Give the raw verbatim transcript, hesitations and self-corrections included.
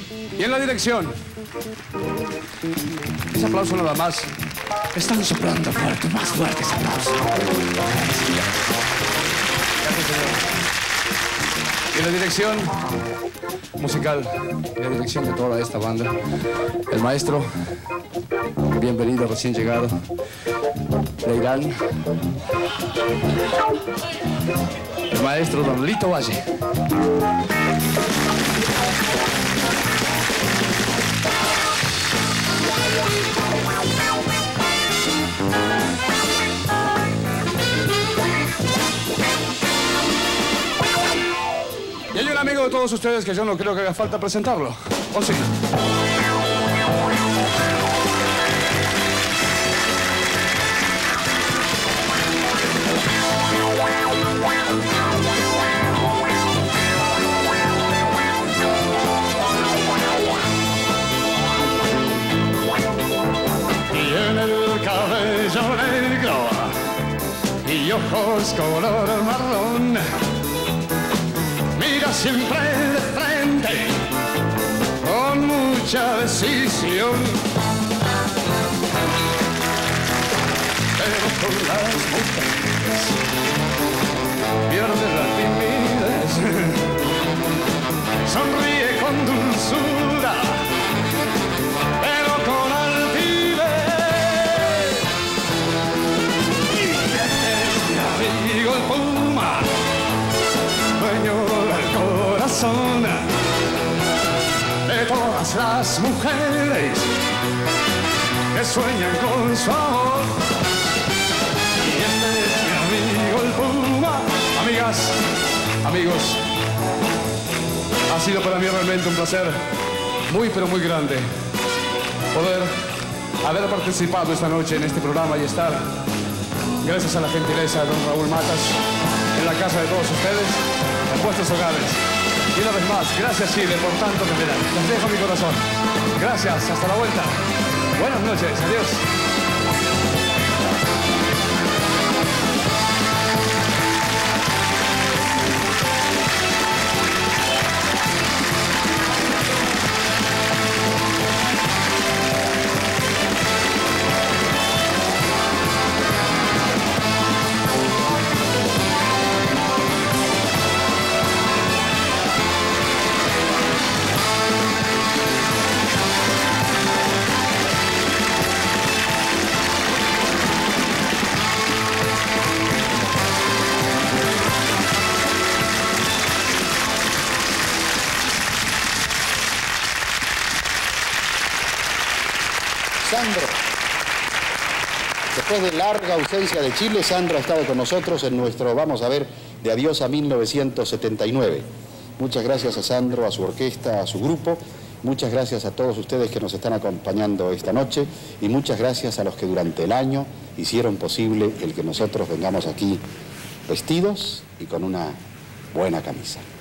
Y en la dirección. Ese aplauso nada más. Están soplando fuerte, más fuerte ese aplauso. Gracias, señor. Y en la dirección musical, y la dirección de toda esta banda, el maestro, bienvenido, recién llegado, Leirán, el maestro Don Lito Valle. Y hay un amigo de todos ustedes que yo no creo que haga falta presentarlo. ¿O sí? Tiene el cabello negro y ojos color marrón. Mira siempre de frente, con mucha decisión. Pero con las mujeres pierde la timidez. Sonríe con dulzura, pero con altivez. Y es mi amigo el Puma, dueño del corazón de todas las mujeres que sueñan con su amor. Y este es mi amigo el Puma. Amigas, amigos, ha sido para mí realmente un placer muy pero muy grande poder haber participado esta noche en este programa y estar, gracias a la gentileza de don Raúl Matas, en la casa de todos ustedes, en vuestros hogares. Y una vez más, gracias Chile por tanto que me dan. Les dejo mi corazón. Gracias, hasta la vuelta. Buenas noches, adiós. Sandro. Después de larga ausencia de Chile, Sandro ha estado con nosotros en nuestro, vamos a ver, de Adiós a mil novecientos setenta y nueve. Muchas gracias a Sandro, a su orquesta, a su grupo. Muchas gracias a todos ustedes que nos están acompañando esta noche y muchas gracias a los que durante el año hicieron posible el que nosotros vengamos aquí vestidos y con una buena camisa.